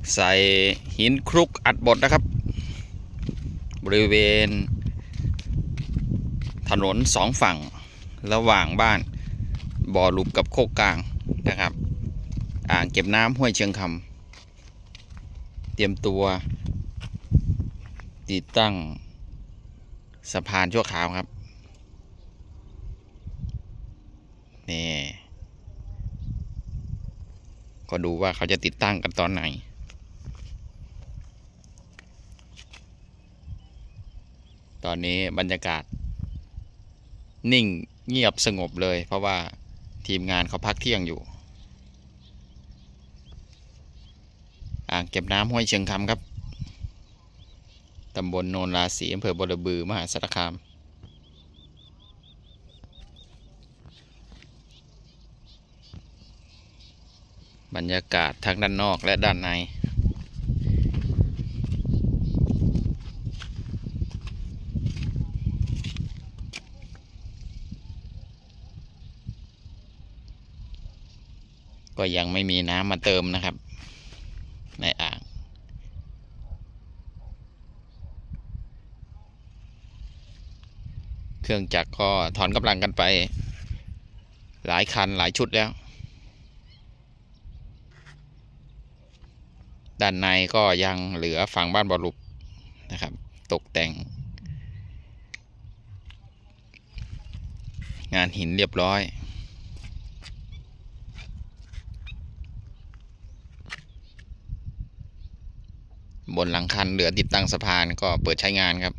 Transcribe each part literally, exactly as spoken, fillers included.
ใส่หินคลุกอัดบดนะครับบริเวณถนนสองฝั่งระหว่างบ้านบ่อหลุบกับโคกกลางนะครับอ่างเก็บน้ำห้วยเชียงคำเตรียมตัวติดตั้งสะพานชั่วคราวครับนี่ก็ดูว่าเขาจะติดตั้งกันตอนไหนตอนนี้บรรยากาศนิ่งเงียบสงบเลยเพราะว่าทีมงานเขาพักเที่ยงอยู่อ่างเก็บน้ำห้วยเชียงคำครับตำบลโนนราศีอำเภอบัวระบือมหาสารคามบรรยากาศทั้งด้านนอกและด้านในก็ยังไม่มีน้ำมาเติมนะครับในอ่างเครื่องจักรก็ถอนกำลังกันไปหลายคันหลายชุดแล้วด้านในก็ยังเหลือฝั่งบ้านบ่อหลุบนะครับตกแต่งงานหินเรียบร้อยบนหลังคันเหลือติดตั้งสะพานก็เปิดใช้งานครับ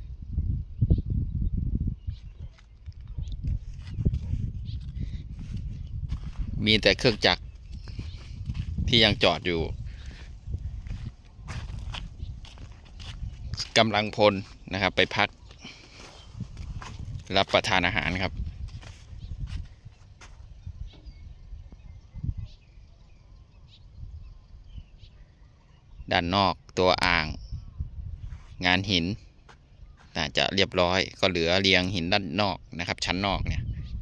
มีแต่เครื่องจักรที่ยังจอดอยู่กำลังพลนะครับไปพักรับประทานอาหารครับด้านนอกตัวอ่างงานหินน่าจะเรียบร้อยก็เหลือเรียงหินด้านนอกนะครับชั้นนอกเนี่ย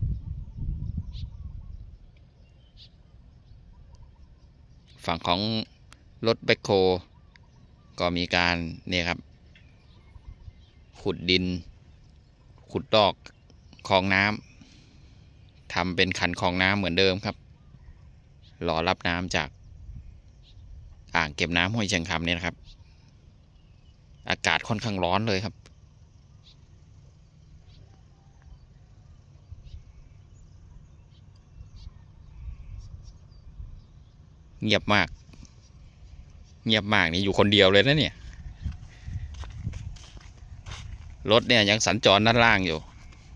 ฝั่งของรถแบคโฮก็มีการเนี่ยครับขุดดินขุดลอกคลองน้ำทำเป็นคันคลองน้ำเหมือนเดิมครับรอรับน้ำจากอ่างเก็บน้ำห้วยเชียงคำเนี่ยนะครับอากาศค่อนข้างร้อนเลยครับเงียบมากเงียบมากนี่อยู่คนเดียวเลยนะเนี่ยรถเนี่ยยังสัญจรด้านล่างอยู่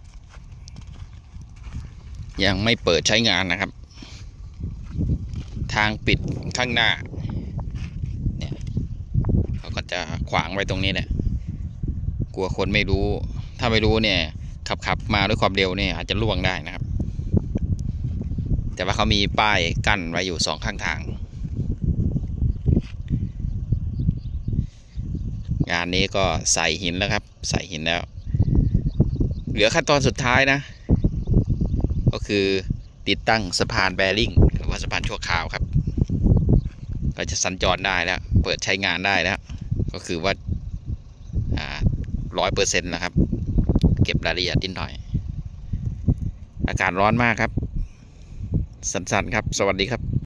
ยังไม่เปิดใช้งานนะครับทางปิดข้างหน้าเนี่ยเขาก็จะขวางไว้ตรงนี้แหละกลัวคนไม่รู้ถ้าไม่รู้เนี่ยขับขับมาด้วยความเร็วเนี่ยอาจจะล่วงได้นะครับแต่ว่าเขามีป้ายกั้นไว้อยู่สองข้างทางงานนี้ก็ใส่หินแล้วครับใส่หินแล้วเหลือขั้นตอนสุดท้ายนะก็คือติดตั้งสะพานแบริ่งหรือว่าสะพานชั่วคราวครับก็จะสัญจรได้แล้วเปิดใช้งานได้แล้วก็คือว่าอ่าร้อยเปอร์เซ็นต์แล้วครับเก็บรายละเอียดนิดหน่อยอากาศร้อนมากครับสั้นๆครับสวัสดีครับ